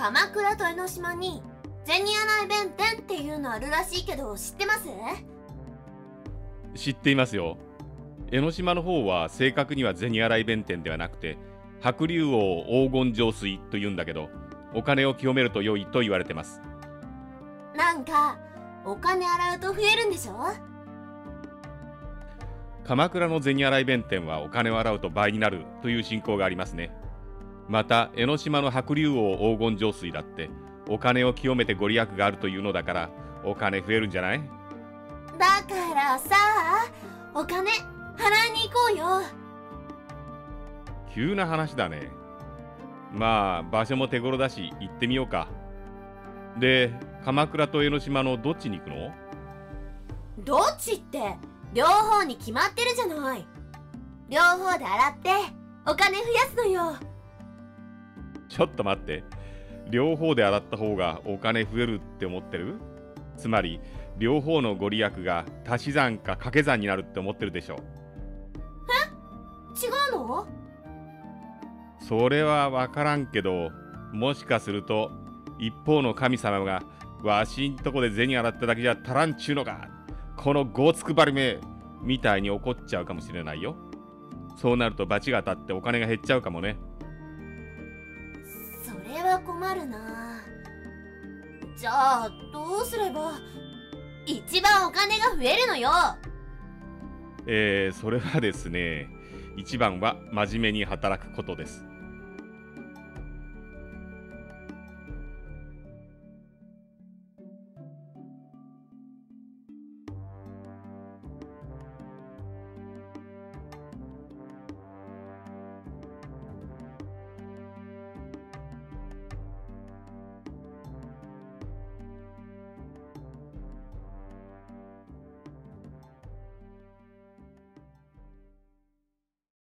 鎌倉と江ノ島に銭洗弁天っていうのあるらしいけど知ってます？ 知っていますよ。江ノ島の方は正確には銭洗弁天ではなくて白龍王黄金浄水というんだけど、お金を清めると良いと言われてます。 なんかお金洗うと増えるんでしょ？ 鎌倉の銭洗弁天はお金を洗うと倍になるという信仰がありますね。また江ノ島の白龍王黄金浄水だってお金を清めてご利益があるというのだからお金増えるんじゃない？ だからさ、お金払いに行こうよ。 急な話だね。まあ場所も手頃だし行ってみようか。で、鎌倉と江ノ島のどっちに行くの？ どっちって両方に決まってるじゃない。両方で洗ってお金増やすのよ。 ちょっと待って、両方で洗った方がお金増えるって思ってる？つまり両方のご利益が足し算か掛け算になるって思ってるでしょ。 違うの？ それは分からんけど、もしかすると一方の神様がわしんとこで銭洗っただけじゃ足らんちゅうのか、このごつくばりめみたいに怒っちゃうかもしれないよ。そうなると罰が当たってお金が減っちゃうかもね。 それは困るな。じゃあどうすれば一番お金が増えるのよ。 それはですね、一番は真面目に働くことです。